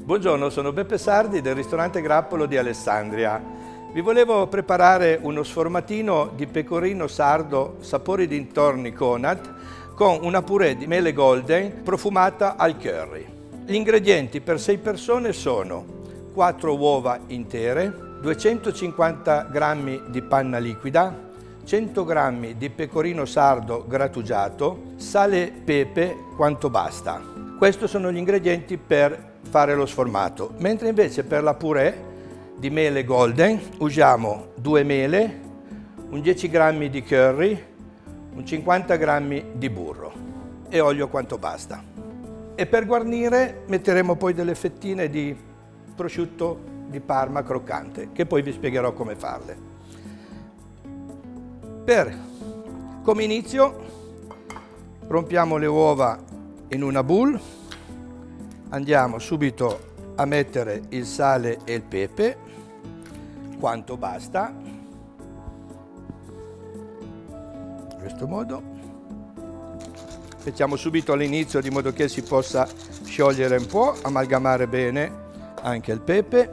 Buongiorno, sono Beppe Sardi del ristorante Grappolo di Alessandria. Vi volevo preparare uno sformatino di pecorino sardo sapori dintorni Conad con una purée di mele golden profumata al curry. Gli ingredienti per 6 persone sono 4 uova intere, 250 g di panna liquida, 100 g di pecorino sardo grattugiato, sale e pepe quanto basta. Questi sono gli ingredienti per fare lo sformato, mentre invece per la purée di mele golden usiamo 2 mele, un 10 g di curry, un 50 g di burro e olio quanto basta. E per guarnire metteremo poi delle fettine di prosciutto di Parma croccante, che poi vi spiegherò come farle. Come inizio rompiamo le uova in una boule. Andiamo subito a mettere il sale e il pepe, quanto basta, in questo modo. Mettiamo subito all'inizio di modo che si possa sciogliere un po', amalgamare bene anche il pepe.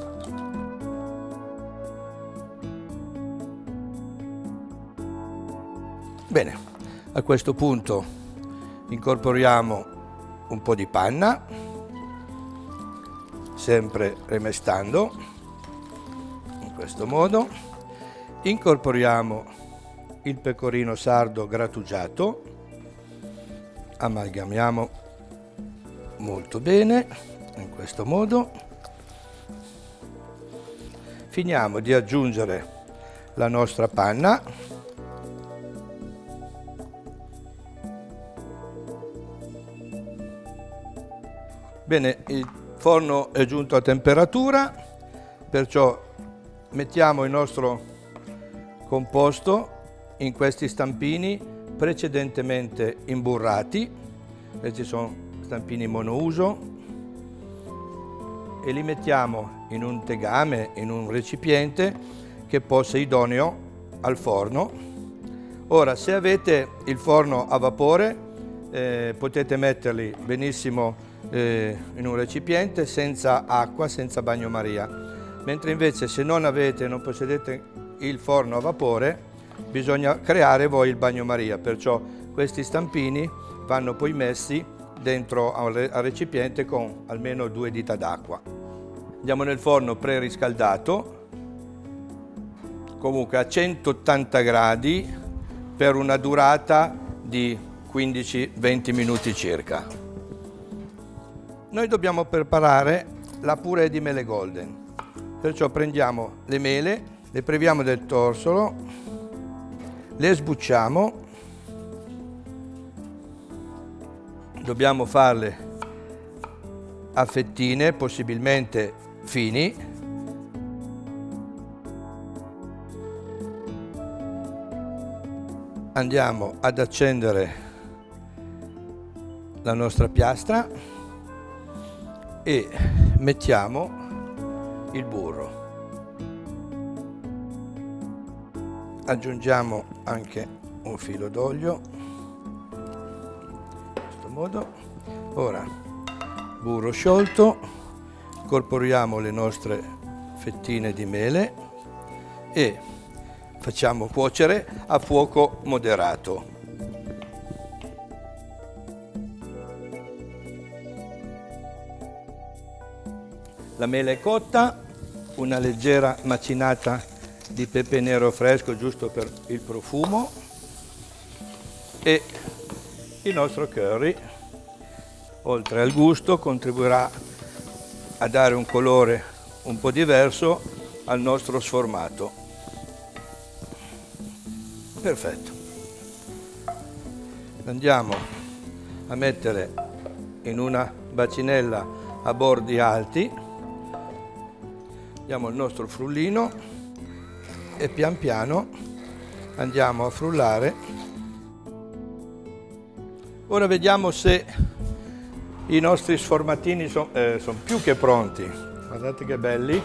Bene, a questo punto incorporiamo un po' di panna, sempre rimestando in questo modo. Incorporiamo il pecorino sardo grattugiato, amalgamiamo molto bene in questo modo. Finiamo di aggiungere la nostra panna. Bene, il forno è giunto a temperatura, perciò mettiamo il nostro composto in questi stampini precedentemente imburrati. Questi sono stampini monouso e li mettiamo in un tegame, in un recipiente che possa idoneo al forno. Ora, se avete il forno a vapore, potete metterli benissimo in un recipiente senza acqua, senza bagnomaria, mentre invece se non possedete il forno a vapore, bisogna creare voi il bagnomaria, perciò questi stampini vanno poi messi dentro al recipiente con almeno 2 dita d'acqua. Andiamo nel forno preriscaldato, comunque a 180 gradi per una durata di 15-20 minuti circa. Noi dobbiamo preparare la purée di mele golden, perciò prendiamo le mele, le priviamo del torsolo, le sbucciamo, dobbiamo farle a fettine, possibilmente fini. Andiamo ad accendere la nostra piastra e mettiamo il burro. Aggiungiamo anche un filo d'olio, in questo modo. Ora, burro sciolto, incorporiamo le nostre fettine di mele e facciamo cuocere a fuoco moderato. La mela è cotta, una leggera macinata di pepe nero fresco giusto per il profumo e il nostro curry, oltre al gusto, contribuirà a dare un colore un po' diverso al nostro sformato. Perfetto. Andiamo a mettere in una bacinella a bordi alti. Diamo il nostro frullino e pian piano andiamo a frullare. Ora vediamo se i nostri sformatini sono più che pronti. Guardate che belli,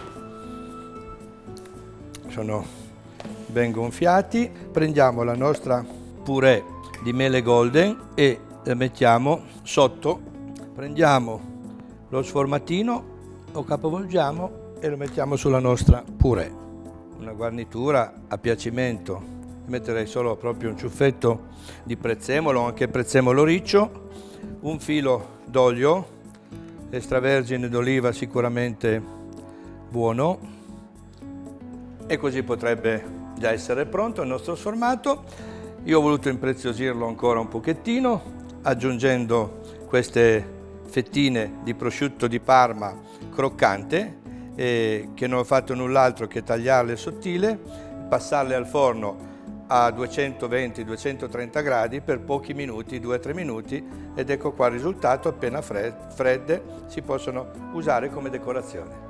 sono ben gonfiati. Prendiamo la nostra purée di mele golden e la mettiamo sotto. Prendiamo lo sformatino lo capovolgiamo e lo mettiamo sulla nostra purè. Una guarnitura a piacimento, metterei solo proprio un ciuffetto di prezzemolo, anche prezzemolo riccio, un filo d'olio, extravergine d'oliva sicuramente buono, e così potrebbe già essere pronto il nostro sformato. Io ho voluto impreziosirlo ancora un pochettino aggiungendo queste fettine di prosciutto di Parma croccante, che non ho fatto null'altro che tagliarle sottile, passarle al forno a 220-230 gradi per pochi minuti, 2-3 minuti, ed ecco qua il risultato. Appena fredde si possono usare come decorazione.